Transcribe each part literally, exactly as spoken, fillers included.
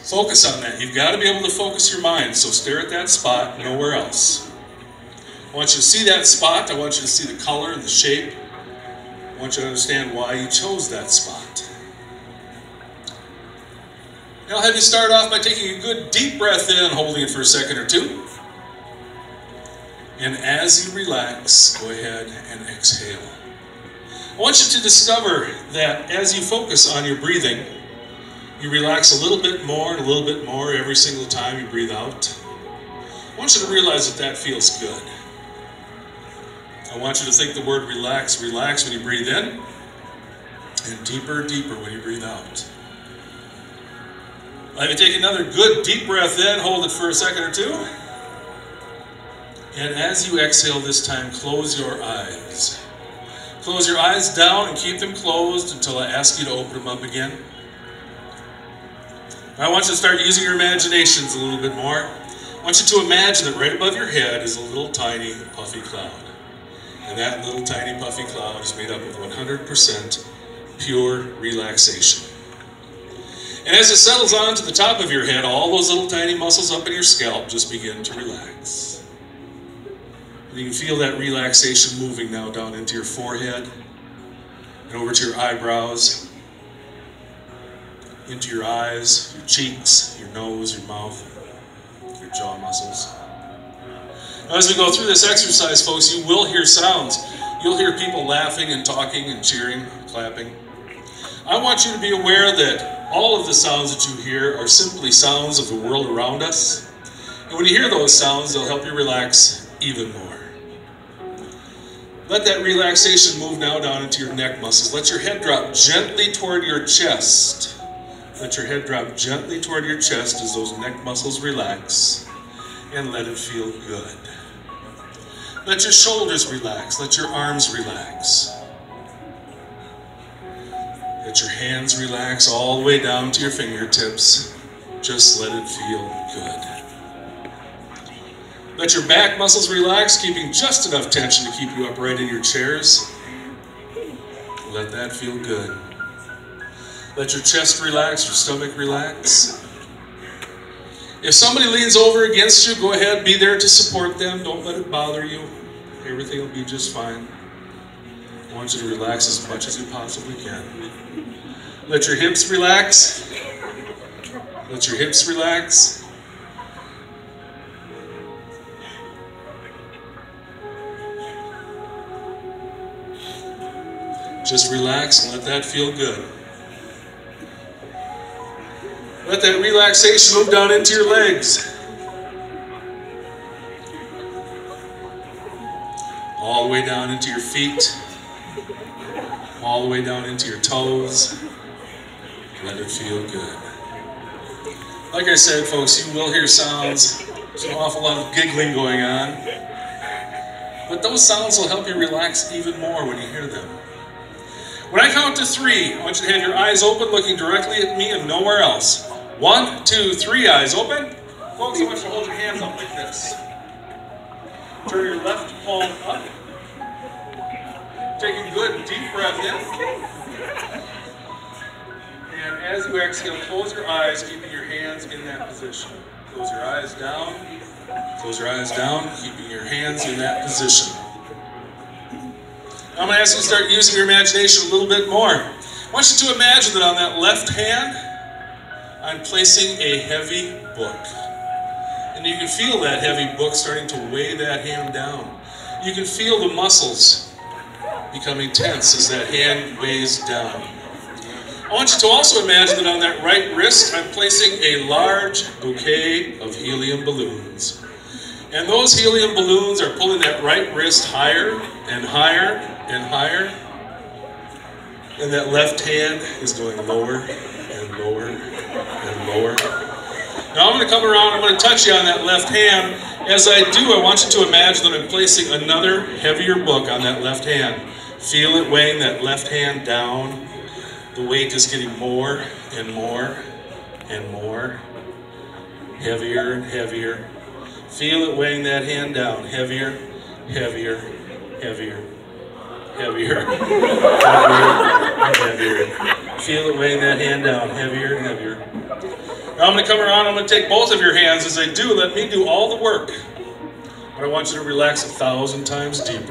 Focus on that. You've got to be able to focus your mind, so stare at that spot, nowhere else. I want you to see that spot. I want you to see the color and the shape. I want you to understand why you chose that spot. And I'll have you start off by taking a good deep breath in, holding it for a second or two. And as you relax, go ahead and exhale. I want you to discover that as you focus on your breathing, you relax a little bit more and a little bit more every single time you breathe out. I want you to realize that that feels good. I want you to think the word relax, relax when you breathe in, and deeper, deeper when you breathe out. Let me take another good deep breath in, hold it for a second or two. And as you exhale this time, close your eyes. Close your eyes down and keep them closed until I ask you to open them up again. I want you to start using your imaginations a little bit more. I want you to imagine that right above your head is a little tiny puffy cloud. And that little tiny puffy cloud is made up of one hundred percent pure relaxation. And as it settles onto the top of your head, all those little tiny muscles up in your scalp just begin to relax. And you can feel that relaxation moving now down into your forehead and over to your eyebrows, into your eyes, your cheeks, your nose, your mouth, your jaw muscles. Now, as we go through this exercise, folks, you will hear sounds. You'll hear people laughing and talking and cheering, clapping. I want you to be aware that all of the sounds that you hear are simply sounds of the world around us. And when you hear those sounds, they'll help you relax even more. Let that relaxation move now down into your neck muscles. Let your head drop gently toward your chest. Let your head drop gently toward your chest as those neck muscles relax, and let it feel good. Let your shoulders relax. Let your arms relax. Let your hands relax all the way down to your fingertips. Just let it feel good. Let your back muscles relax, keeping just enough tension to keep you upright in your chairs. Let that feel good. Let your chest relax, your stomach relax. If somebody leans over against you, go ahead, be there to support them. Don't let it bother you. Everything will be just fine. I want you to relax as much as you possibly can. Let your hips relax. Let your hips relax. Just relax and let that feel good. Let that relaxation move down into your legs. All the way down into your feet. All the way down into your toes. Let it feel good. Like I said, folks, you will hear sounds. There's an awful lot of giggling going on. But those sounds will help you relax even more when you hear them. When I count to three, I want you to have your eyes open, looking directly at me and nowhere else. One, two, three, eyes open. Folks, I want you to hold your hands up like this. Turn your left palm up. Take a good deep breath in. And as you exhale, close your eyes, keeping your hands in that position. Close your eyes down. Close your eyes down, keeping your hands in that position. I'm going to ask you to start using your imagination a little bit more. I want you to imagine that on that left hand, I'm placing a heavy book. And you can feel that heavy book starting to weigh that hand down. You can feel the muscles becoming tense as that hand weighs down. I want you to also imagine that on that right wrist, I'm placing a large bouquet of helium balloons. And those helium balloons are pulling that right wrist higher and higher and higher. And that left hand is going lower and lower and lower. Now I'm going to come around, I'm going to touch you on that left hand. As I do, I want you to imagine that I'm placing another heavier book on that left hand. Feel it weighing that left hand down. The weight is getting more and more and more. Heavier and heavier. Feel it weighing that hand down. Heavier, heavier, heavier, heavier, heavier, and heavier. Feel it weighing that hand down. Heavier and heavier. Now I'm going to come around, I'm going to take both of your hands. As I do, let me do all the work. But I want you to relax a thousand times deeper.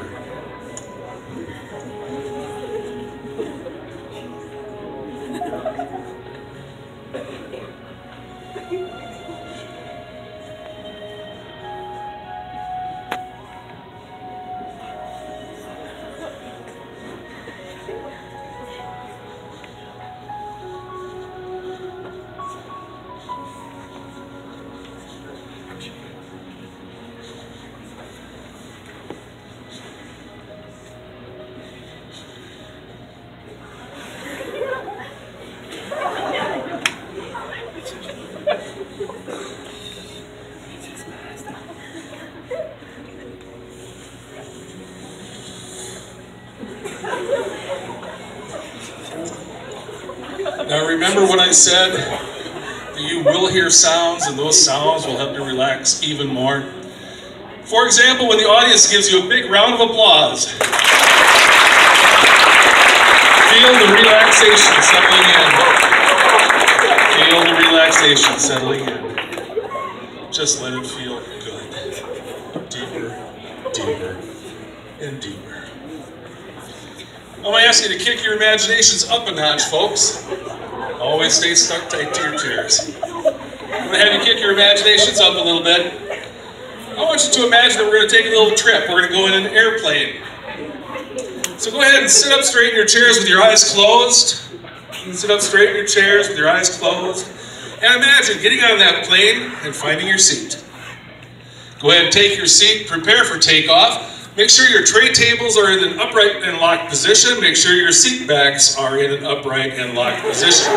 Now remember what I said, that you will hear sounds, and those sounds will help you relax even more. For example, when the audience gives you a big round of applause, feel the relaxation settling in. Feel the relaxation settling in. Just let it feel good. Deeper, deeper, and deeper. I'm going to ask you to kick your imaginations up a notch, folks. Always stay stuck tight to your chairs. I'm going to have you kick your imaginations up a little bit. I want you to imagine that we're going to take a little trip. We're going to go in an airplane. So go ahead and sit up straight in your chairs with your eyes closed. Sit up straight in your chairs with your eyes closed. And imagine getting on that plane and finding your seat. Go ahead and take your seat. Prepare for takeoff. Make sure your tray tables are in an upright and locked position. Make sure your seat backs are in an upright and locked position.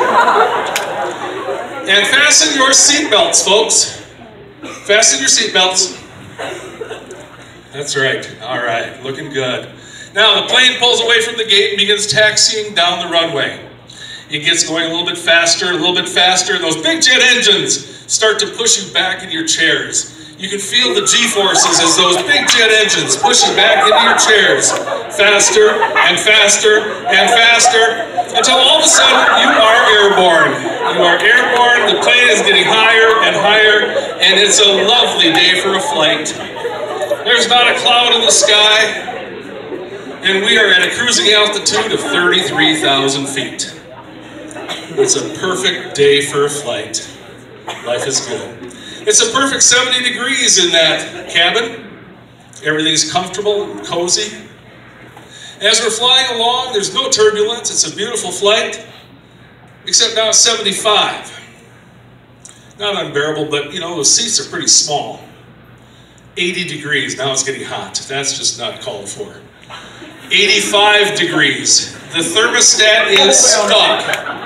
And fasten your seat belts, folks. Fasten your seat belts. That's right. All right. Looking good. Now the plane pulls away from the gate and begins taxiing down the runway. It gets going a little bit faster, a little bit faster, and those big jet engines start to push you back into your chairs. You can feel the G-forces as those big jet engines push you back into your chairs. Faster and faster and faster until all of a sudden you are airborne. You are airborne, the plane is getting higher and higher, and it's a lovely day for a flight. There's not a cloud in the sky, and we are at a cruising altitude of thirty-three thousand feet. It's a perfect day for a flight. Life is good. It's a perfect seventy degrees in that cabin. Everything's comfortable and cozy. As we're flying along, there's no turbulence. It's a beautiful flight, except now it's seventy-five. Not unbearable, but you know, those seats are pretty small. eighty degrees, now it's getting hot. That's just not called for. eighty-five degrees. The thermostat is stuck.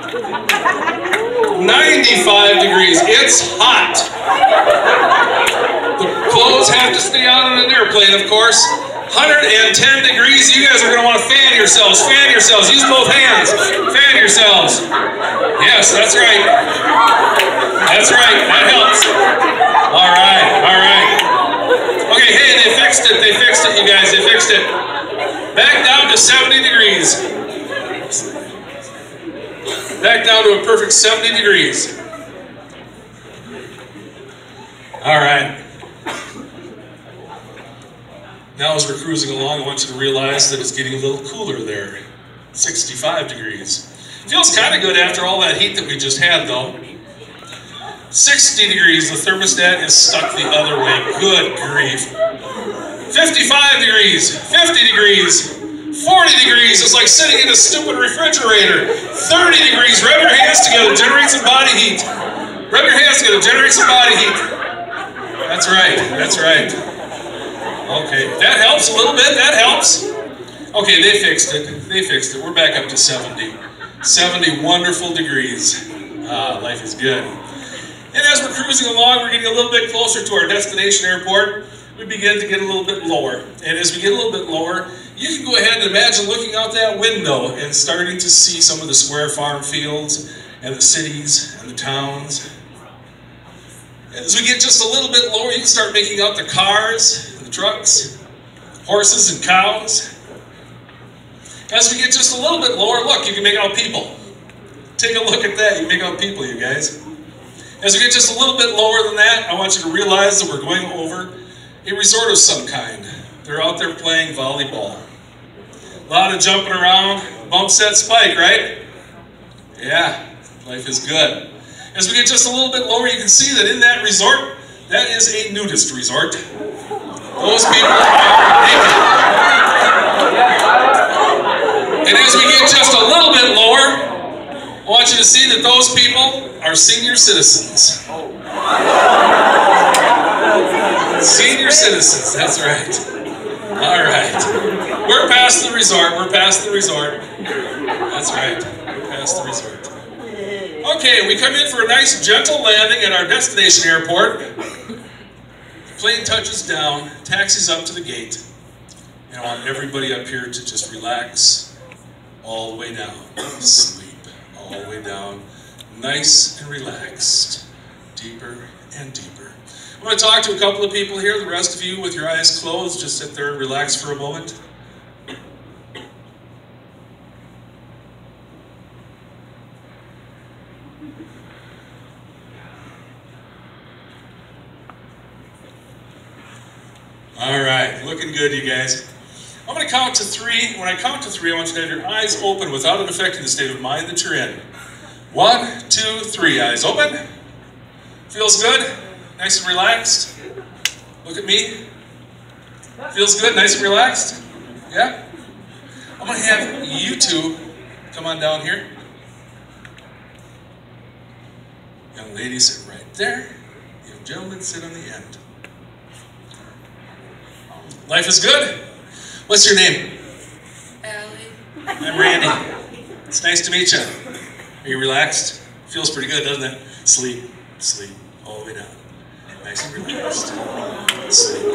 ninety-five degrees, it's hot. The clothes have to stay out on an airplane, of course. one hundred ten degrees, you guys are going to want to fan yourselves. Fan yourselves, use both hands. Fan yourselves. Yes, that's right. That's right, that helps. All right, all right. Okay, hey, they fixed it, they fixed it, you guys, they fixed it. Back down to seventy degrees. Back down to a perfect seventy degrees. All right. Now as we're cruising along, I want you to realize that it's getting a little cooler there. sixty-five degrees. Feels kind of good after all that heat that we just had, though. sixty degrees, the thermostat is stuck the other way. Good grief. fifty-five degrees, fifty degrees. forty degrees is like sitting in a stupid refrigerator. thirty degrees, rub your hands together, generate some body heat. Rub your hands together, generate some body heat. That's right, that's right. Okay, that helps a little bit, that helps. Okay, they fixed it, they fixed it. We're back up to seventy. seventy wonderful degrees. Ah, life is good. And as we're cruising along, we're getting a little bit closer to our destination airport. We begin to get a little bit lower. And as we get a little bit lower, you can go ahead and imagine looking out that window and starting to see some of the square farm fields and the cities and the towns. As we get just a little bit lower, you can start making out the cars, the trucks, horses and cows. As we get just a little bit lower, look, you can make out people. Take a look at that, you can make out people, you guys. As we get just a little bit lower than that, I want you to realize that we're going over a resort of some kind. They're out there playing volleyball. A lot of jumping around, bump set spike, right? Yeah, life is good. As we get just a little bit lower, you can see that in that resort, that is a nudist resort. Those people are naked. And as we get just a little bit lower, I want you to see that those people are senior citizens. Senior citizens, that's right. All right. We're past the resort, we're past the resort. That's right, we're past the resort. Okay, we come in for a nice gentle landing at our destination airport. The plane touches down, taxis up to the gate. And I want everybody up here to just relax all the way down. Sleep all the way down. Nice and relaxed. Deeper and deeper. I'm going to talk to a couple of people here. The rest of you with your eyes closed, just sit there and relax for a moment. All right, looking good, you guys. I'm going to count to three. When I count to three, I want you to have your eyes open without it affecting the state of mind that you're in. One, two, three. Eyes open. Feels good? Nice and relaxed? Look at me. Feels good? Nice and relaxed? Yeah? I'm going to have you two come on down here. Young ladies sit right there. Young gentlemen sit on the end. Life is good? What's your name? Allie. I'm Randy. It's nice to meet you. Are you relaxed? Feels pretty good, doesn't it? Sleep, sleep, all the way down. Nice and relaxed. Sleep.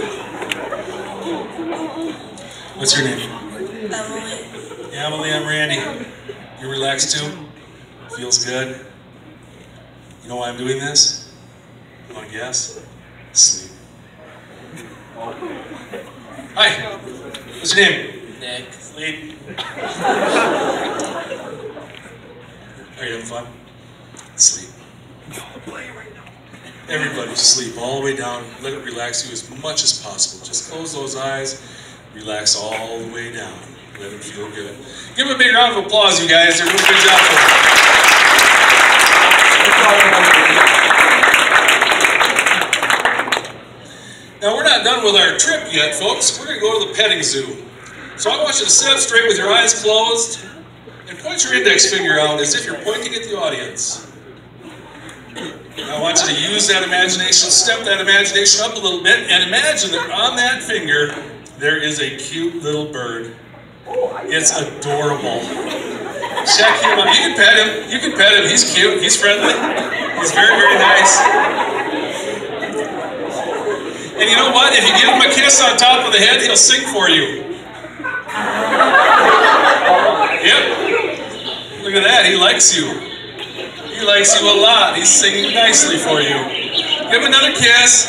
What's your name? Emily. Emily, I'm Randy. You relaxed too? Feels good? You know why I'm doing this? You want to guess? Sleep. Hi. What's your name? Nick. Sleep. Are you having fun? Sleep. Everybody sleep all the way down. Let it relax you as much as possible. Just close those eyes. Relax all the way down. Let it feel good. Give them a big round of applause, you guys. They're doing a good job for you. Now, we're not done with our trip yet, folks. We're going to go to the petting zoo. So I want you to sit up straight with your eyes closed and point your index finger out as if you're pointing at the audience. I want you to use that imagination, step that imagination up a little bit, and imagine that on that finger there is a cute little bird. It's adorable. Check him out. You can pet him. You can pet him. He's cute. He's friendly. He's very, very nice. And you know what? If you give him a kiss on top of the head, he'll sing for you. Yep. Look at that. He likes you. He likes you a lot. He's singing nicely for you. Give him another kiss.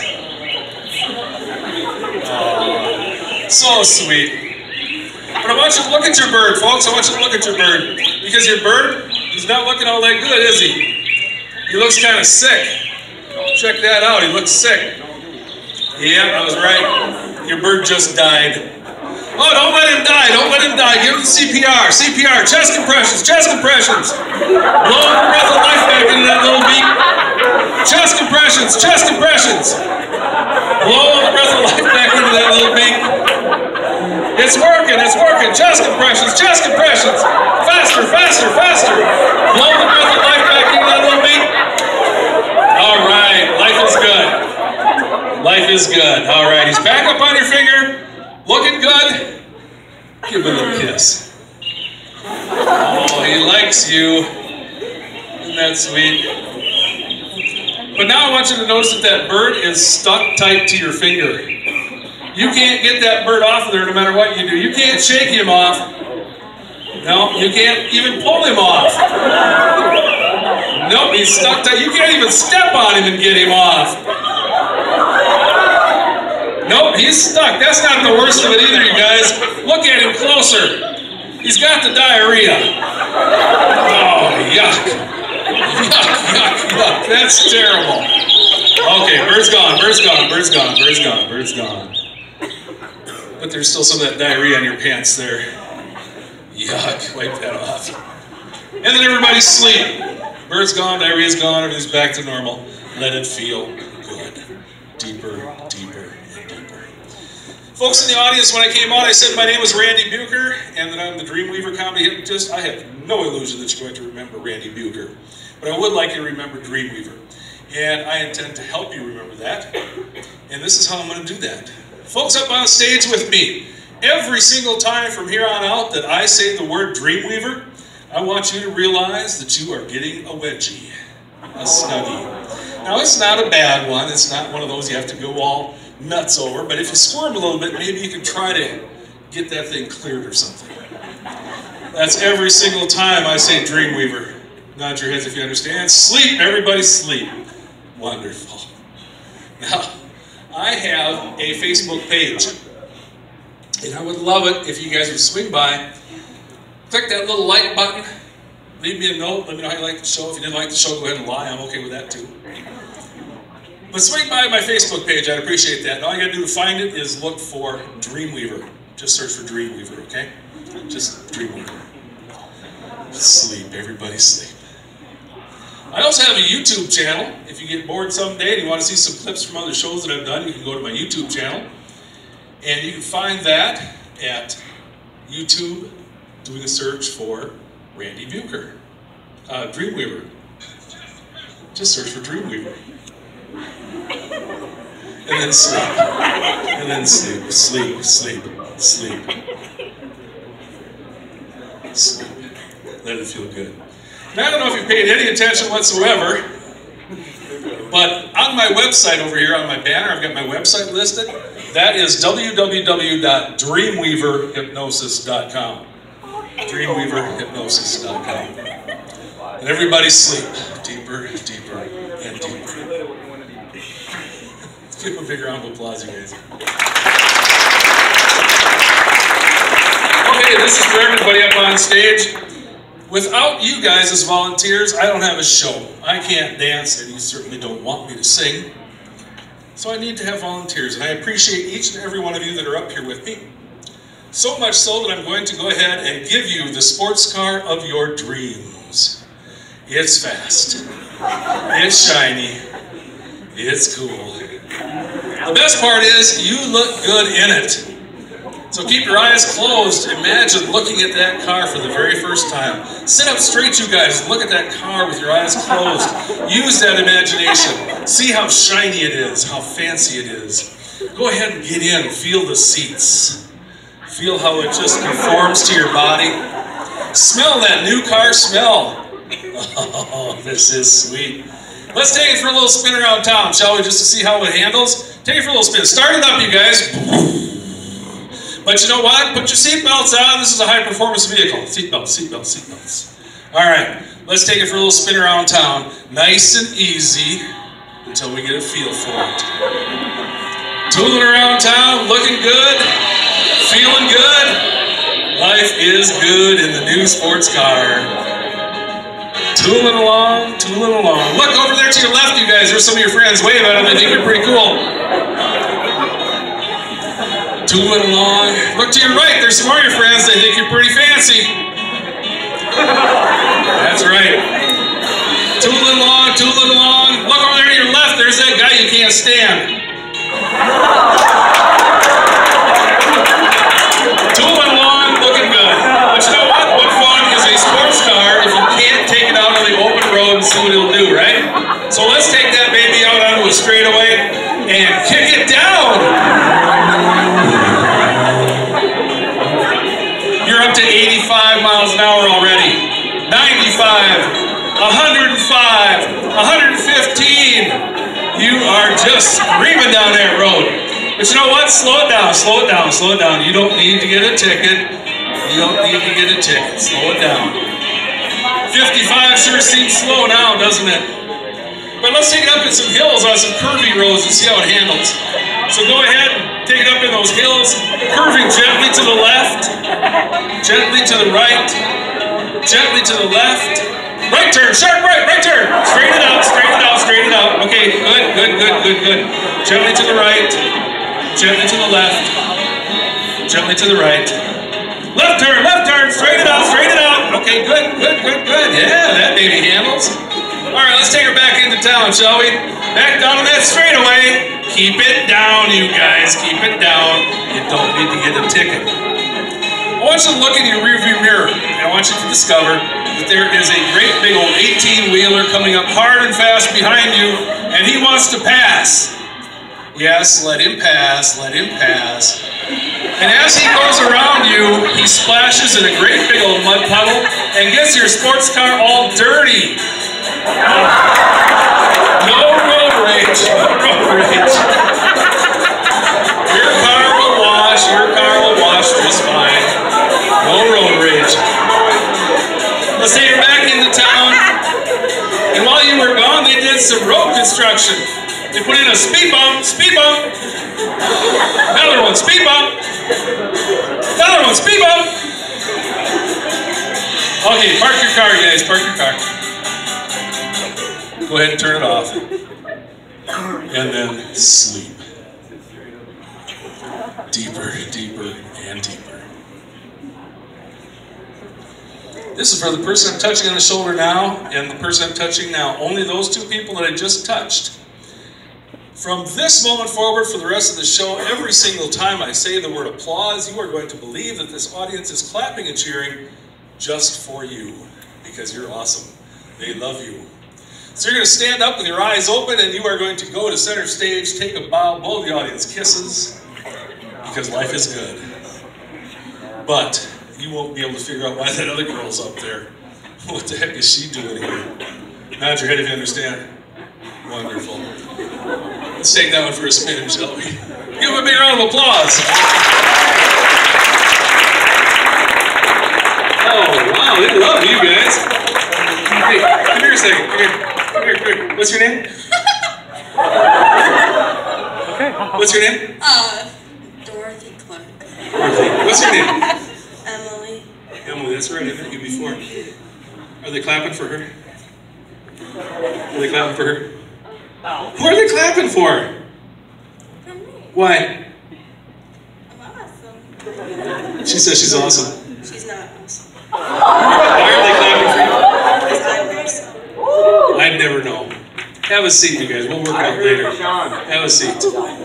Oh, so sweet. But I want you to look at your bird, folks. I want you to look at your bird. Because your bird, he's not looking all that good, is he? He looks kind of sick. Check that out. He looks sick. Yeah, I was right. Your bird just died. Oh, don't let him die. Don't let him die. Give him C P R. C P R. Chest compressions. Chest compressions. Blow the breath of life back into that little beak. Chest compressions. Chest compressions. Blow the breath of life back into that little beak. It's working. It's working. Chest compressions. Chest compressions. Faster, faster, faster. Blow the breath of life back into that little beak. All right. Life is good. Life is good. All right. He's back up on your finger. Looking good. Give him a little kiss. Oh, he likes you. Isn't that sweet? But now I want you to notice that that bird is stuck tight to your finger. You can't get that bird off of there no matter what you do. You can't shake him off. No, you can't even pull him off. Nope, he's stuck tight. You can't even step on him and get him off. Nope, he's stuck. That's not the worst of it either, you guys. Look at him closer. He's got the diarrhea. Oh, yuck. Yuck, yuck, yuck. That's terrible. Okay, bird's gone, bird's gone, bird's gone, bird's gone, bird's gone. But there's still some of that diarrhea on your pants there. Yuck, wipe that off. And then everybody sleep. Bird's gone, diarrhea's gone, everything's back to normal. Let it feel good. Deeper, deeper, and deeper. Folks in the audience, when I came out, I said my name was Randy Buker, and that I'm the Dreamweaver Comedy Hypnotist. I have no illusion that you're going to remember Randy Buker, but I would like you to remember Dreamweaver. And I intend to help you remember that. And this is how I'm going to do that. Folks up on stage with me, every single time from here on out that I say the word Dreamweaver, I want you to realize that you are getting a wedgie, a snuggie. Now, it's not a bad one. It's not one of those you have to go all nuts over. But if you squirm a little bit, maybe you can try to get that thing cleared or something. That's every single time I say Dreamweaver. Nod your heads if you understand. Sleep, everybody sleep. Wonderful. Now, I have a Facebook page, and I would love it if you guys would swing by, click that little like button, leave me a note, let me know how you like the show. If you didn't like the show, go ahead and lie. I'm okay with that too. But swing by my Facebook page, I'd appreciate that. And all you gotta do to find it is look for Dreamweaver. Just search for Dreamweaver, okay? Just Dreamweaver. Sleep, everybody sleep. I also have a YouTube channel. If you get bored someday and you want to see some clips from other shows that I've done, you can go to my YouTube channel. And you can find that at YouTube, doing a search for Randy Buker. Uh, Dreamweaver. Just search for Dreamweaver. And then sleep. And then sleep. Sleep, sleep, sleep. Sleep. Let it feel good. Now, I don't know if you paid any attention whatsoever, but on my website over here, on my banner, I've got my website listed. That is w w w dot dreamweaver hypnosis dot com. dreamweaver hypnosis dot com. And everybody sleep. Deeper, deeper, and deeper. Let's give them a big round of applause, you guys. Okay, this is for everybody up on stage. Without you guys as volunteers, I don't have a show. I can't dance, and you certainly don't want me to sing. So I need to have volunteers, and I appreciate each and every one of you that are up here with me. So much so that I'm going to go ahead and give you the sports car of your dreams. It's fast. It's shiny. It's cool. The best part is you look good in it. So keep your eyes closed. Imagine looking at that car for the very first time. Sit up straight, you guys, and look at that car with your eyes closed. Use that imagination. See how shiny it is, how fancy it is. Go ahead and get in. Feel the seats. Feel how it just conforms to your body. Smell that new car smell. Oh, this is sweet. Let's take it for a little spin around town, shall we, just to see how it handles? Take it for a little spin. Start it up, you guys. But you know what? Put your seatbelts on. This is a high-performance vehicle. Seatbelts, seatbelts, seatbelts. All right, let's take it for a little spin around town. Nice and easy until we get a feel for it. Tooling around town, looking good, feeling good. Life is good in the new sports car. Tooling along, tooling along. Look over there to your left, you guys. There's some of your friends. Wave at them. I think you're pretty cool. Tooling along. Look to your right. There's some more of your friends. They think you're pretty fancy. That's right. Tooling along, tooling along. Look over there to your left. There's that guy you can't stand. Tooling along, looking good. But you know what? What fun is a sports car if you can't take it out on the open road and see what it'll do, right? So let's take that baby out onto a straightaway and kick it down. You're up to eighty-five miles an hour already. ninety-five, one hundred five, one hundred fifteen. You are just screaming down that road. But you know what? Slow it down, slow it down, slow it down. You don't need to get a ticket. You don't need to get a ticket. Slow it down. fifty-five sure seems slow now, doesn't it? But let's take it up in some hills on some curvy roads and see how it handles. So go ahead and take it up in those hills, curving gently to the left, gently to the right, gently to the left. Right turn, sharp right, right turn. Straighten it out, straighten it out, straighten it out. good, good, good. Gently to the right. Gently to the left. Gently to the right. Left turn, left turn. Straighten it out, straighten it out. Okay, good, good, good, good. Yeah, that baby handles. All right, let's take her back into town, shall we? Back down on that straightaway. Keep it down, you guys. Keep it down. You don't need to get a ticket. I want you to look in your rearview mirror, and I want you to discover that there is a great big old eighteen-wheeler coming up hard and fast behind you, and he wants to pass. Yes, let him pass, let him pass. And as he goes around you, he splashes in a great big old mud puddle and gets your sports car all dirty. No road rage, no road rage. Your car will wash, your car will wash just fine. No road rage. Let's take her back into town. And while you were gone, they did some road construction. They put in a speed bump, speed bump. Another one, speed bump. Another one, speed bump. Okay, park your car, guys, park your car. Go ahead and turn it off. And then sleep. Deeper, deeper, and deeper. This is for the person I'm touching on the shoulder now and the person I'm touching now. Only those two people that I just touched. From this moment forward for the rest of the show, every single time I say the word applause, you are going to believe that this audience is clapping and cheering just for you, because you're awesome. They love you. So you're going to stand up with your eyes open, and you are going to go to center stage, take a bow, blow the audience kisses, because life is good. But you won't be able to figure out why that other girl's up there. What the heck is she doing here? Nod your head if you understand. Wonderful. Let's take that one for a spin, shall we? Give him a big round of applause. Oh, wow, they love you guys. Hey, come here a second. Come here. Come here, come here. What's your name? Okay. What's your name? Uh, Dorothy Clark. Dorothy. What's your name? Emily. Emily, that's right. I met you before. Are they clapping for her? Are they clapping for her? Who are they clapping for? For me. Why? I'm awesome. She says she's awesome. She's not awesome. Why are they clapping for you? Because I'm awesome. I'd never know. Have a seat, you guys. We'll work it out later. Have a seat.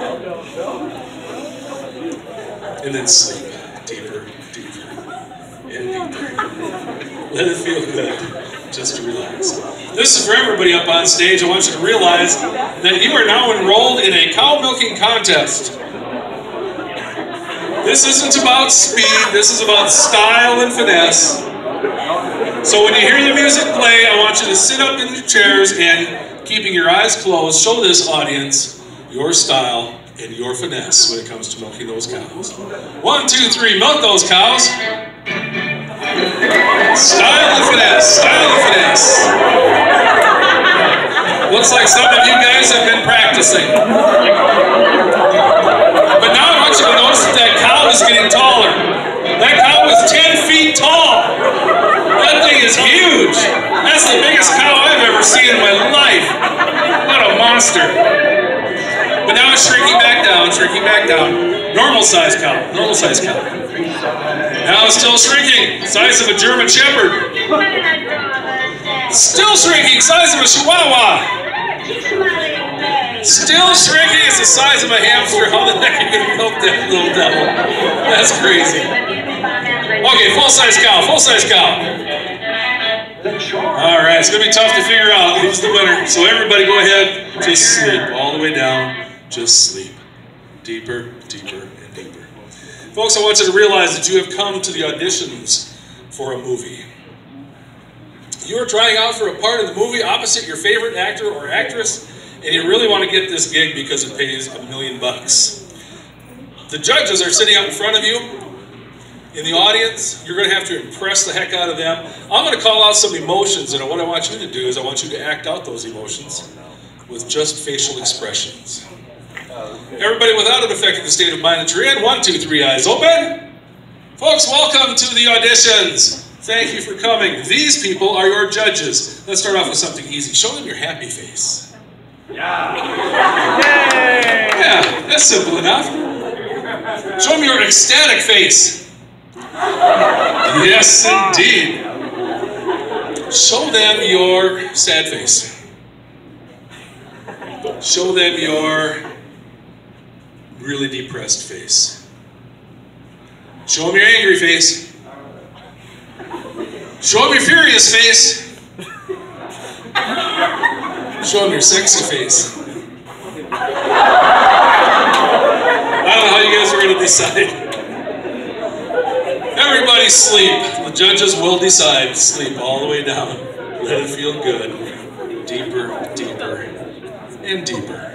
And then sleep. Deeper, deeper, and deeper. Let it feel good. Just to relax. This is for everybody up on stage. I want you to realize that you are now enrolled in a cow milking contest. This isn't about speed. This is about style and finesse. So when you hear the music play, I want you to sit up in your chairs and, keeping your eyes closed, show this audience your style and your finesse when it comes to milking those cows. One, two, three, milk those cows. Style and finesse, style and finesse. Looks like some of you guys have been practicing. But now I want you to notice that that cow is getting taller. That cow is ten feet tall. That thing is huge. That's the biggest cow I've ever seen in my life. What a monster. But now it's shrinking back down, shrinking back down. Normal size cow, normal size cow. Now it's still shrinking, size of a German Shepherd. Still shrinking, size of a Chihuahua. Still shrinking, it's the size of a hamster. How the heck are you going to milk that little devil? That's crazy. Okay, full-size cow, full-size cow. All right, it's going to be tough to figure out who's the winner. So everybody go ahead, just sleep all the way down. Just sleep. Deeper, deeper, and deeper. Folks, I want you to realize that you have come to the auditions for a movie. You are trying out for a part in the movie opposite your favorite actor or actress, and you really want to get this gig because it pays a million bucks. The judges are sitting out in front of you. In the audience, you're going to have to impress the heck out of them. I'm going to call out some emotions, and what I want you to do is I want you to act out those emotions with just facial expressions. Everybody, without it affecting the state of mind that you're in, one, two, three, eyes open. Folks, welcome to the auditions. Thank you for coming. These people are your judges. Let's start off with something easy. Show them your happy face. Yeah. Yeah, that's simple enough. Show them your ecstatic face. Yes, indeed. Show them your sad face. Show them your really depressed face. Show them your angry face. Show them your furious face. Show them your sexy face. I don't know how you guys are going to decide. Everybody sleep. The judges will decide. Sleep all the way down. Let it feel good. Deeper, deeper, and deeper.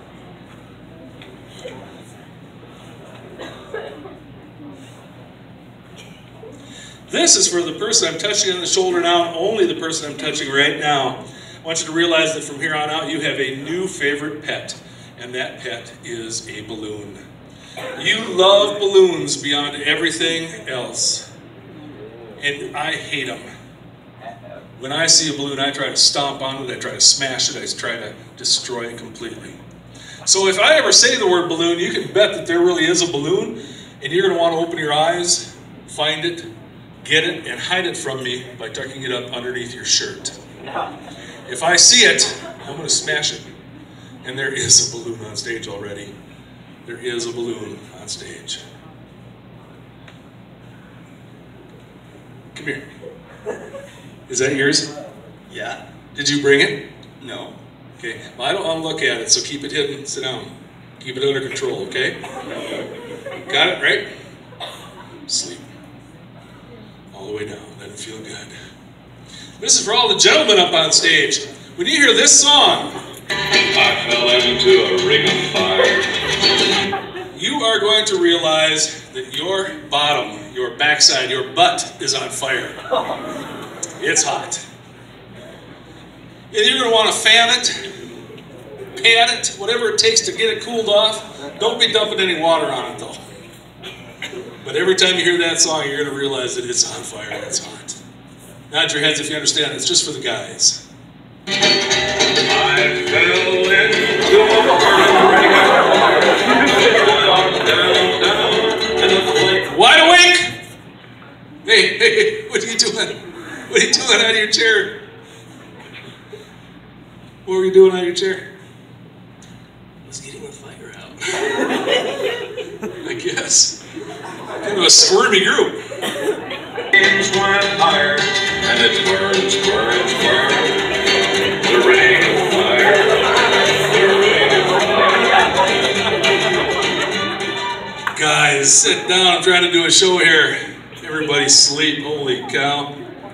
This is for the person I'm touching on the shoulder now, only the person I'm touching right now. I want you to realize that from here on out you have a new favorite pet, and that pet is a balloon. You love balloons beyond everything else, and I hate them. When I see a balloon, I try to stomp on it, I try to smash it, I try to destroy it completely. So if I ever say the word balloon, you can bet that there really is a balloon, and you're going to want to open your eyes, find it, get it, and hide it from me by tucking it up underneath your shirt. If I see it, I'm going to smash it. And there is a balloon on stage already. There is a balloon on stage. Come here. Is that yours? Yeah. Did you bring it? No. Okay. Well, I don't want to look at it, so keep it hidden. Sit down. Keep it under control, okay? Got it, right? Sleep. All the way down. Let it feel good. This is for all the gentlemen up on stage. When you hear this song, I fell into a ring of fire, you are going to realize that your bottom, your backside, your butt is on fire. It's hot. And you're going to want to fan it, pat it, whatever it takes to get it cooled off. Don't be dumping any water on it, though. But every time you hear that song, you're going to realize that it's on fire and it's hot. Nod your heads if you understand. It's just for the guys. I fell into a ring. Wide awake! Hey, hey, hey, what are you doing? What are you doing out of your chair? What were you doing out of your chair? I was getting the fire out. I guess. Kind of a squirmy group. Flames went higher, and it burns, burns, burns. The ring of fire, the ring of fire. Guys, sit down. I'm trying to do a show here. Everybody sleep. Holy cow.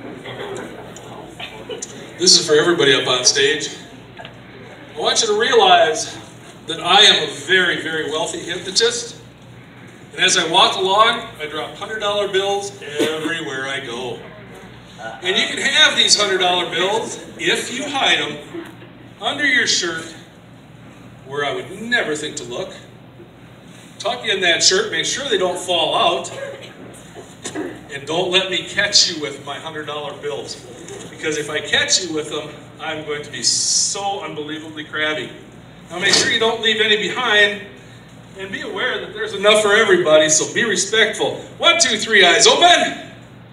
This is for everybody up on stage. I want you to realize that I am a very, very wealthy hypnotist. And as I walk along, I drop one hundred dollar bills everywhere I go. And you can have these one hundred dollar bills if you hide them under your shirt where I would never think to look. Tuck in that shirt, make sure they don't fall out. And don't let me catch you with my one hundred dollar bills. Because if I catch you with them, I'm going to be so unbelievably crabby. Now make sure you don't leave any behind. And be aware that there's enough for everybody, so be respectful. One, two, three, eyes open.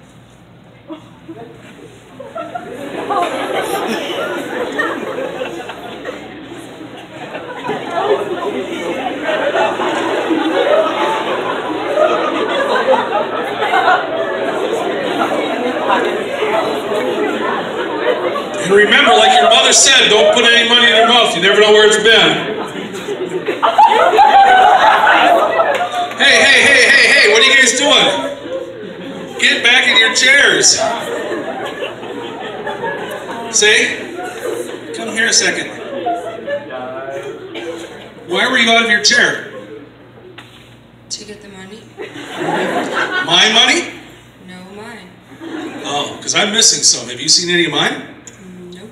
And remember, like your mother said, don't put any money in your mouth. You never know where it's been. Hey, hey, hey, hey, hey, what are you guys doing? Get back in your chairs. See? Come here a second. Why were you out of your chair? To get the money? My money? No, mine. Oh, because I'm missing some. Have you seen any of mine? Nope.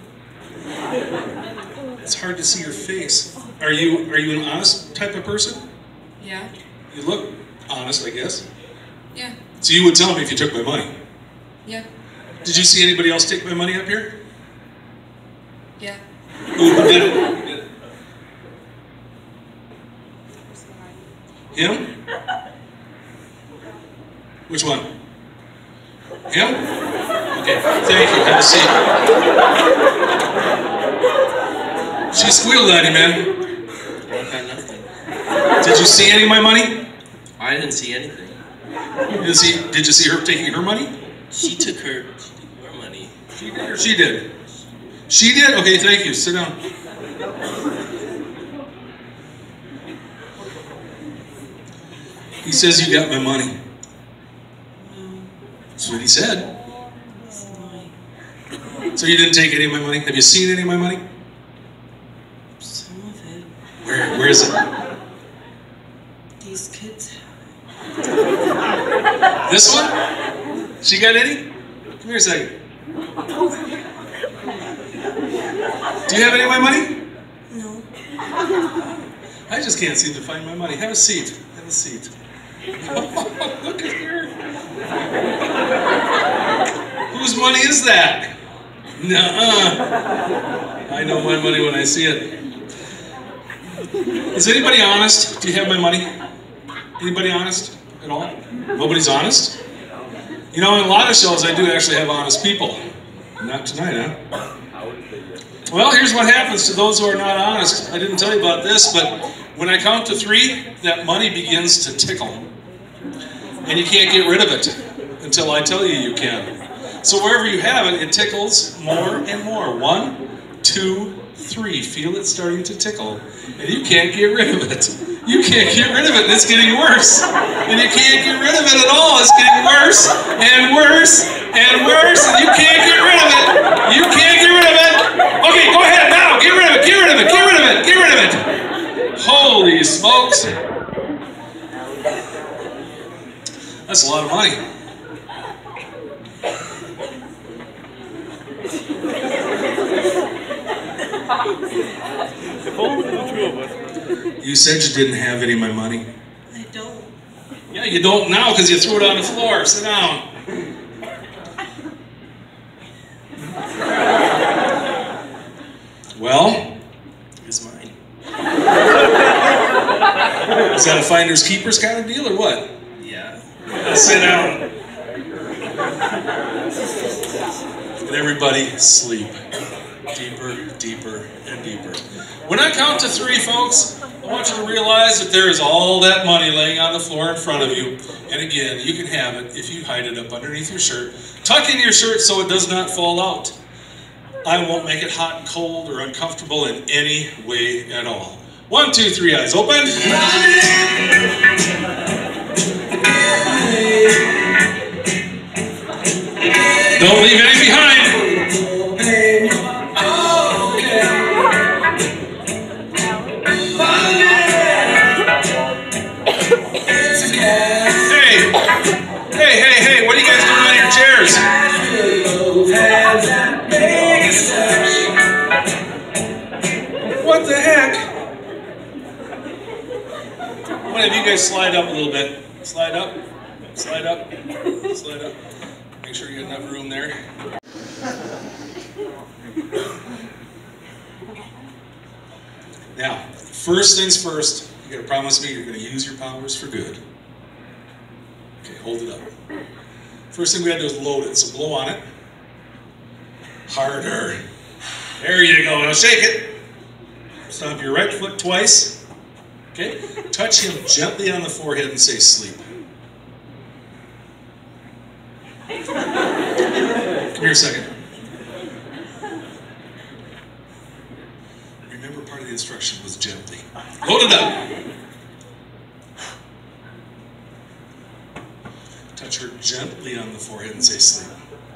It's hard to see your face. Are you are you an honest type of person? Yeah. You look honest, I guess. Yeah. So you would tell me if you took my money? Yeah. Did you see anybody else take my money up here? Yeah. Who, who did it? Who did it? Him? Which one? Him? Okay, thank you. Have a seat. She squealed at him, man. I got nothing. Did you see any of my money? I didn't see anything. You didn't see, did you see her taking her money? She took her, she took her money. She did or she did? She did? Okay, thank you. Sit down. He says you got my money. That's what he said. So you didn't take any of my money? Have you seen any of my money? Some of it. Where, where is it? These kids have This one? She got any? Come here a second. Do you have any of my money? it. No. I just can't seem to find my money. Have a seat. Have a seat. Oh, look at her. Whose money is that? Nuh-uh. I know my money when I see it. Is anybody honest? Do you have my money? Anybody honest at all? Nobody's honest? You know, in a lot of shows I do actually have honest people. Not tonight, huh? Well, here's what happens to those who are not honest. I didn't tell you about this, but when I count to three, that money begins to tickle. And you can't get rid of it until I tell you you can. So wherever you have it, it tickles more and more. One, two, three. Feel it starting to tickle. And you can't get rid of it. You can't get rid of it, and it's getting worse. And you can't get rid of it at all. It's getting worse and worse and worse, and you can't get rid of it. You can't get rid of it. Okay, go ahead now. Get rid of it. Get rid of it. Get rid of it. Get rid of it. Holy smokes. That's a lot of money. If only the two of us. You said you didn't have any of my money. I don't. Yeah, you don't now because you threw it on the floor. Sit down. Well, It's mine. is that a finder's keepers kind of deal or what? Yeah. Sit down. And everybody sleep. Deeper, deeper, and deeper. When I count to three, folks, I want you to realize that there is all that money laying on the floor in front of you. And again, you can have it if you hide it up underneath your shirt. Tuck in your shirt so it does not fall out. I won't make it hot and cold or uncomfortable in any way at all. One, two, three, eyes open. Don't leave any behind. Hey, hey, hey, hey, what are you guys doing on your chairs? What the heck? One of you guys slide up a little bit. Slide up, slide up, slide up. Make sure you got enough room there. Now, first things first, you gotta promise me you're gonna use your powers for good. Okay, hold it up. First thing we gotta do is load it, so blow on it. Harder. There you go, now shake it. Stomp your right foot twice. Okay, touch him gently on the forehead and say sleep. Come here a second. Remember, part of the instruction was gently. Load it up. Touch her gently on the forehead and say sleep.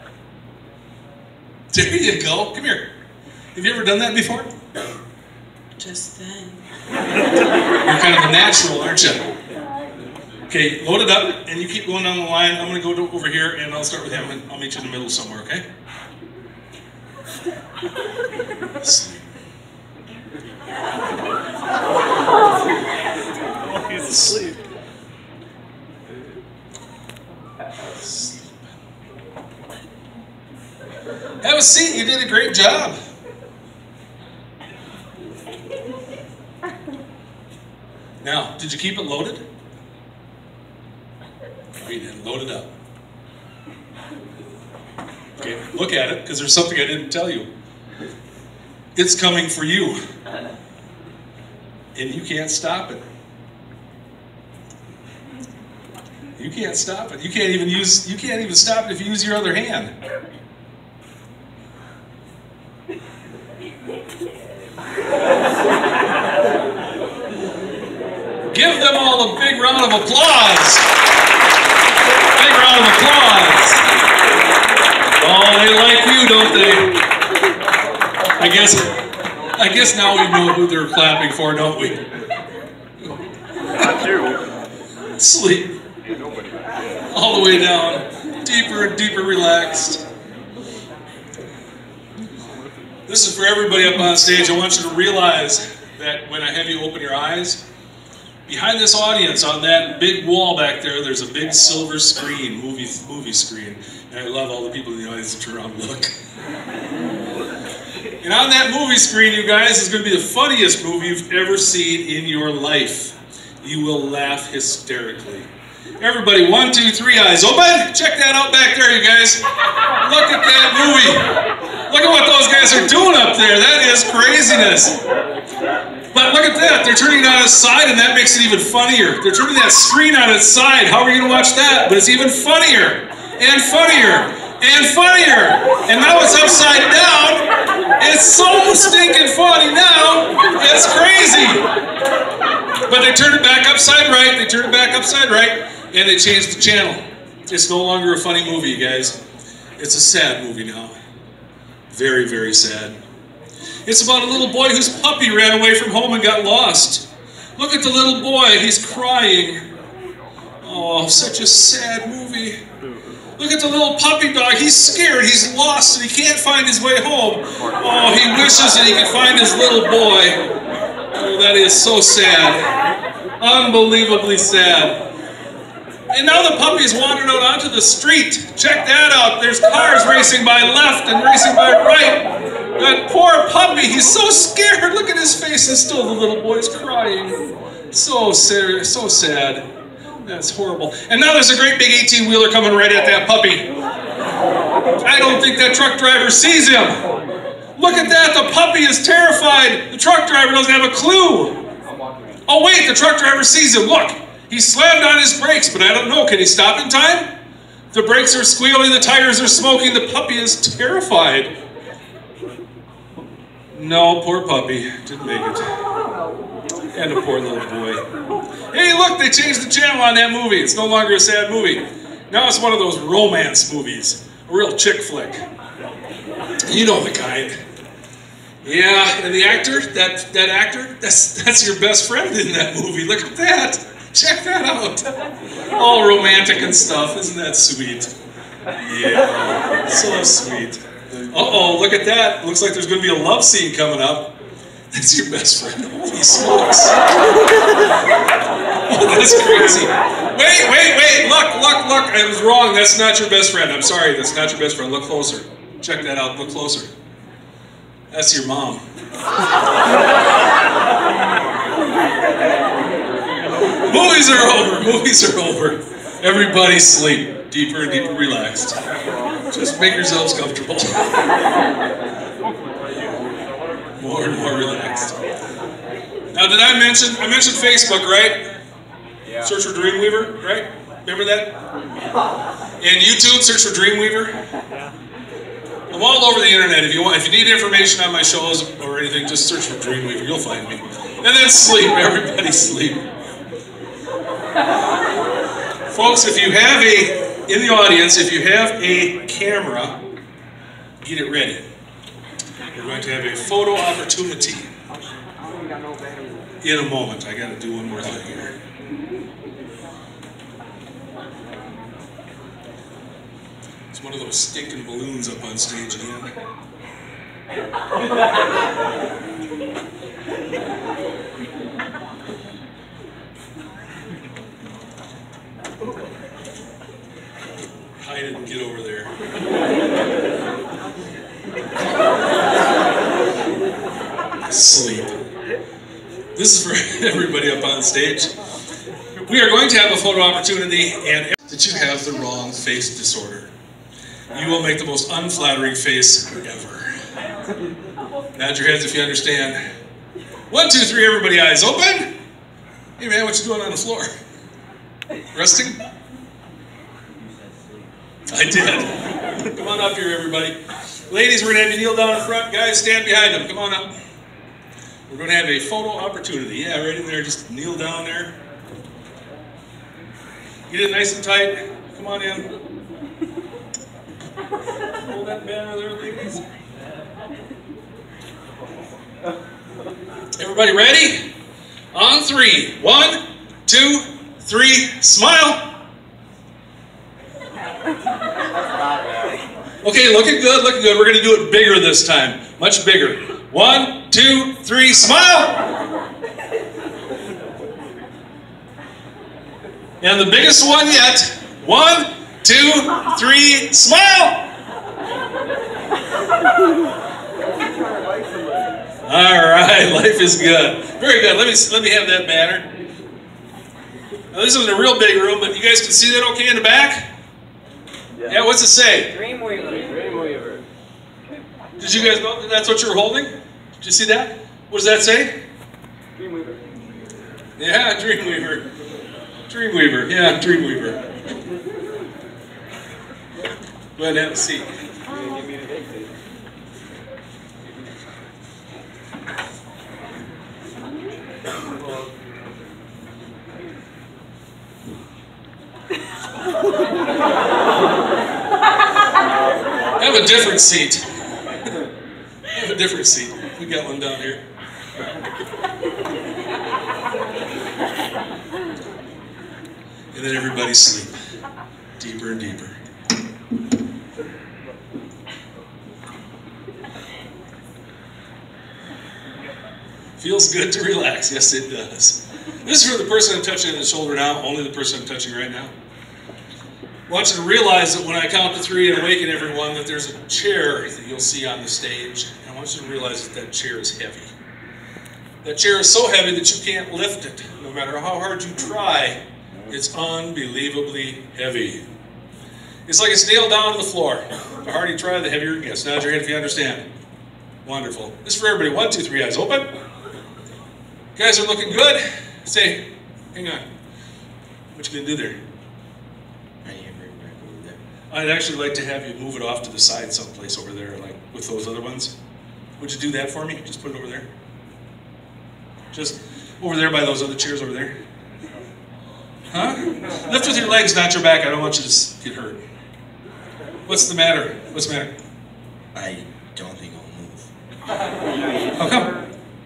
There you go. Come here. Have you ever done that before? Just then. You're kind of a natural, aren't you? Okay, load it up, and you keep going down the line. I'm going to go to, over here, and I'll start with him, and I'll meet you in the middle somewhere, okay? Sleep. Oh, he's asleep. Sleep. Have a seat. You did a great job. Now, did you keep it loaded? Right, and load it up. Okay, look at it, because there's something I didn't tell you. It's coming for you. And you can't stop it. You can't stop it. You can't even use, you can't even stop it if you use your other hand. Give them all a big round of applause. Big round of applause. Oh, they like you, don't they? I guess, I guess now we know who they're clapping for, don't we? Not you. Sleep. All the way down. Deeper and deeper relaxed. This is for everybody up on stage. I want you to realize that when I have you open your eyes, behind this audience, on that big wall back there, there's a big silver screen, movie movie screen. And I love all the people in the audience that turn around and look. And on that movie screen, you guys, is going to be the funniest movie you've ever seen in your life. You will laugh hysterically. Everybody, one, two, three, eyes open. Check that out back there, you guys. Look at that movie. Look at what those guys are doing up there. That is craziness. But look at that. They're turning it on its side, and that makes it even funnier. They're turning that screen on its side. How are you going to watch that? But it's even funnier, and funnier, and funnier. And now it's upside down. It's so stinking funny now. It's crazy. But they turned it back upside right. They turned it back upside right, and they changed the channel. It's no longer a funny movie, you guys. It's a sad movie now. Very, very sad. It's about a little boy whose puppy ran away from home and got lost. Look at the little boy. He's crying. Oh, such a sad movie. Look at the little puppy dog. He's scared. He's lost and he can't find his way home. Oh, he wishes that he could find his little boy. Oh, that is so sad. Unbelievably sad. And now the puppy is wandering out onto the street. Check that out. There's cars racing by left and racing by right. That poor puppy, he's so scared. Look at his face, and still the little boy's crying. So sad, so sad. That's horrible. And now there's a great big eighteen-wheeler coming right at that puppy. I don't think that truck driver sees him. Look at that, the puppy is terrified. The truck driver doesn't have a clue. Oh wait, the truck driver sees him. Look, he slammed on his brakes, but I don't know, can he stop in time? The brakes are squealing, the tires are smoking, the puppy is terrified. No, poor puppy. Didn't make it. And a poor little boy. Hey, look, they changed the channel on that movie. It's no longer a sad movie. Now it's one of those romance movies. A real chick flick. You know the kind. Yeah, and the actor, that, that actor, that's, that's your best friend in that movie. Look at that. Check that out. All romantic and stuff. Isn't that sweet? Yeah, so sweet. Uh-oh, look at that. Looks like there's going to be a love scene coming up. That's your best friend. Holy smokes. Oh, that's crazy. Wait, wait, wait. Look, look, look. I was wrong. That's not your best friend. I'm sorry. That's not your best friend. Look closer. Check that out. Look closer. That's your mom. Movies are over. Movies are over. Everybody sleep. Deeper and deeper relaxed. Just make yourselves comfortable. More and more relaxed. Now, did I mention, I mentioned Facebook, right? Yeah. Search for Dreamweaver, right? Remember that? And YouTube, search for Dreamweaver. I'm all over the internet. If you want, if you need information on my shows or anything, just search for Dreamweaver. You'll find me. And then sleep. Everybody sleep. Folks, if you have a, in the audience, if you have a camera, get it ready. We're going to have a photo opportunity in a moment. I got to do one more thing here. It's one of those stinking balloons up on stage again. Hide it and get over there. Sleep. This is for everybody up on stage. We are going to have a photo opportunity, and to that you have the wrong face disorder. You will make the most unflattering face ever. Nod your heads if you understand. One, two, three, everybody, eyes open. Hey man, what you doing on the floor? Resting? I did. Come on up here, everybody. Ladies, we're going to have you kneel down in front. Guys, stand behind them. Come on up. We're going to have a photo opportunity. Yeah, right in there. Just kneel down there. Get it nice and tight. Come on in. Hold that banner there, ladies. Everybody ready? On three. One, two, three. Smile. Okay, looking good, looking good. We're going to do it bigger this time. Much bigger. One, two, three. Smile. And the biggest one yet. One, two, three. Smile. All right, life is good. Very good. Let me let me have that banner. Now this isn't a real big room, but you guys can see that okay in the back? Yeah, yeah, what's it say? Dreamweaver. Dreamweaver. Did you guys know that that's what you were holding? Did you see that? What does that say? Dreamweaver. Yeah, Dreamweaver. Dreamweaver. Yeah, Dreamweaver. Go ahead and have a seat. Give me the date, please. Have a different seat. Have a different seat. We got one down here. And then everybody sleep. Deeper and deeper. Feels good to relax. Yes, it does. This is for the person I'm touching on the shoulder now, only the person I'm touching right now. I want you to realize that when I count to three and awaken everyone, that there's a chair that you'll see on the stage. And I want you to realize that that chair is heavy. That chair is so heavy that you can't lift it. No matter how hard you try, it's unbelievably heavy. It's like it's nailed down to the floor. The harder you try, the heavier it gets. Nod your head if you understand. Wonderful. This is for everybody. One, two, three, eyes open. You guys are looking good. Say, hang on. What you gonna do there? I'd actually like to have you move it off to the side someplace over there, like with those other ones. Would you do that for me? Just put it over there. Just over there by those other chairs over there. Huh? Lift with your legs, not your back. I don't want you to get hurt. What's the matter? What's the matter? I don't think I'll move. How come?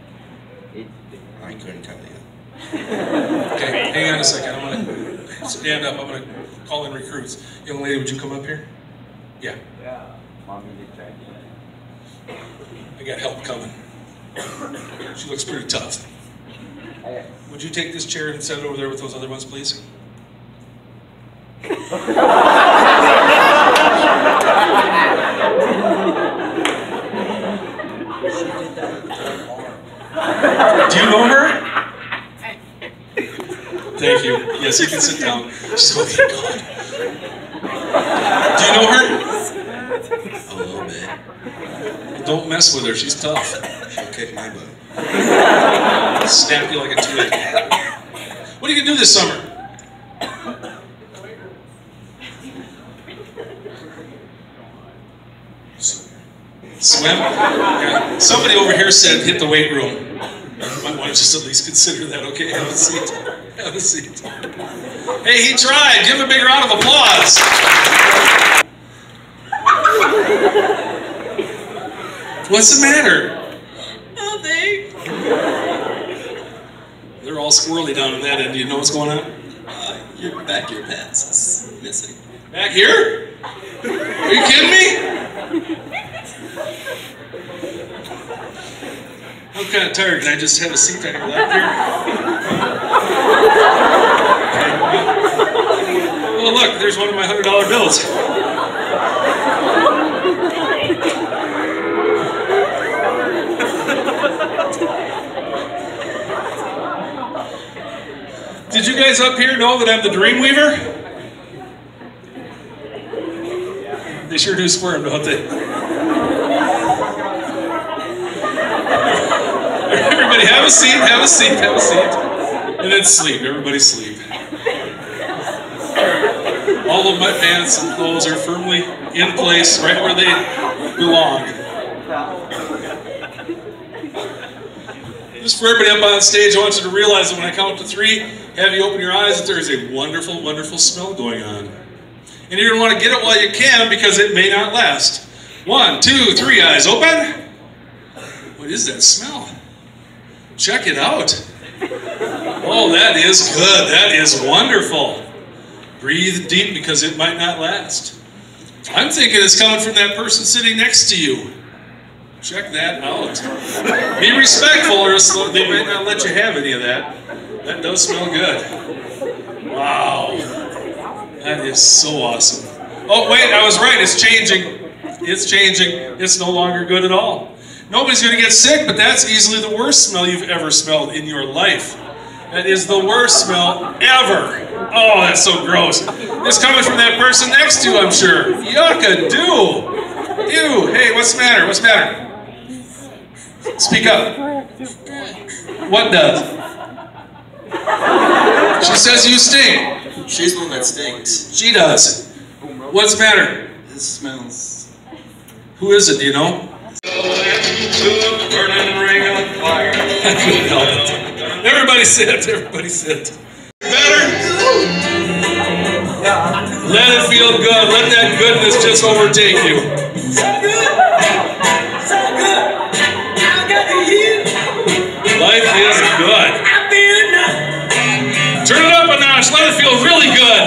I couldn't come in. Okay, hang on a second. I'm going to stand up. I'm going to call in recruits. Young lady, would you come up here? Yeah. Yeah. Mommy did check. I got help coming. She looks pretty tough. Would you take this chair and set it over there with those other ones, please? Do you know her? Thank you. Yes, you can sit down. She's going, thank God. Do you know her? A little bit. Don't mess with her. She's tough. She'll kick my butt. Snap you like a twig. What are you going to do this summer? Swim? Yeah. Somebody over here said hit the weight room. You might want to just at least consider that, okay? Have a seat. Have a seat. Hey, he tried. Give him a big round of applause. What's the matter? Nothing. They're all squirrely down in that end. Do you know what's going on? Uh, your back, your pants is missing. Back here? Are you kidding me? I'm kind of tired. Can I just have a seat on your lap here? Oh, look, there's one of my one hundred dollar bills. Did you guys up here know that I'm the Dreamweaver? They sure do squirm, don't they? Everybody have a seat, have a seat, have a seat. And then sleep, everybody sleep. All of my pants and clothes are firmly in place, right where they belong. Just for everybody up on stage, I want you to realize that when I count to three, have you open your eyes, that there is a wonderful, wonderful smell going on. And you're going to want to get it while you can, because it may not last. One, two, three, eyes open. What is that smell? Check it out. Oh, that is good. That is wonderful. Breathe deep, because it might not last. I'm thinking it's coming from that person sitting next to you. Check that out. Be respectful, or they might not let you have any of that. That does smell good. Wow. That is so awesome. Oh, wait, I was right. It's changing. It's changing. It's no longer good at all. Nobody's going to get sick, but that's easily the worst smell you've ever smelled in your life. That is the worst smell ever. Oh, that's so gross. It's coming from that person next to you, I'm sure. Yucka-doo. Ew. Hey, what's the matter? What's the matter? Speak up. What does? She says you stink. She's the one that stinks. She does. What's the matter? This smells. Who is it, do you know? Everybody sit, everybody sit. Better? Let it feel good. Let that goodness just overtake you. So good. So good. I got you. Life is good. I feel enough. Turn it up a notch. Let it feel really good.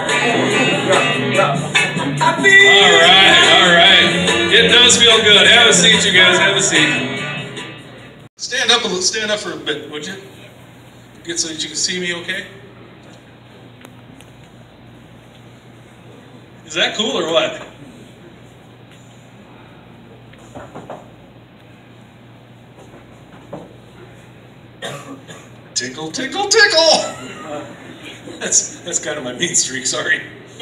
I feel All right, all right. It does feel good. Have a seat, you guys. Have a seat. Stand up a little. Stand up for a bit, would you? Get so that you can see me, okay? Is that cool or what? Tickle, tickle, tickle! That's that's kind of my mean streak. Sorry.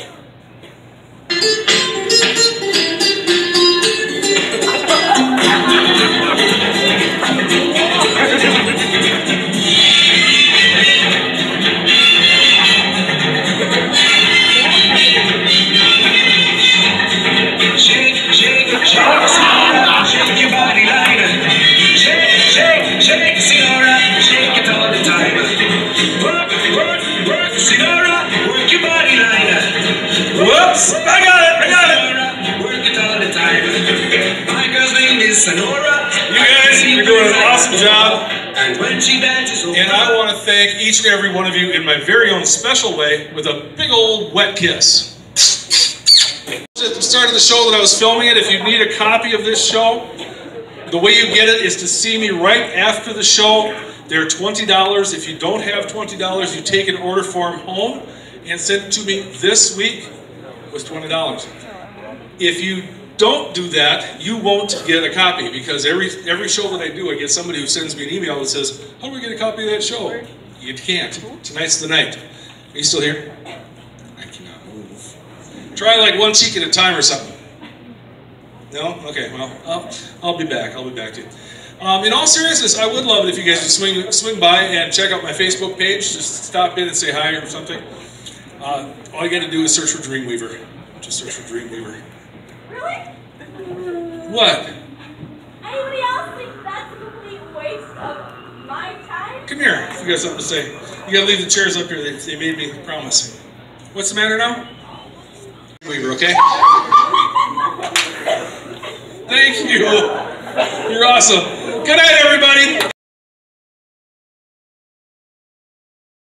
Whoops! I got it! I got it! work it all the time. My girl's name is Sonora. You guys are doing an awesome job. And when she dances, And I want to thank each and every one of you in my very own special way with a big old wet kiss. At the start of the show that I was filming it, if you need a copy of this show, the way you get it is to see me right after the show. They're twenty dollars. If you don't have twenty dollars, you take an order form home and send it to me this week with twenty dollars. If you don't do that, you won't get a copy, because every every show that I do, I get somebody who sends me an email that says, how do we get a copy of that show? You can't. Tonight's the night. Are you still here? I cannot move. Try like one cheek at a time or something. No? Okay, well, I'll, I'll be back. I'll be back to you. Um, in all seriousness, I would love it if you guys would swing, swing by and check out my Facebook page. Just stop in and say hi or something. Uh, all you got to do is search for Dreamweaver. Just search for Dreamweaver. Really? What? Anybody else think that's a complete waste of my time? Come here, if you got something to say. You got to leave the chairs up here. They, they made me promise. What's the matter now? Dreamweaver, okay? Thank you. You're awesome.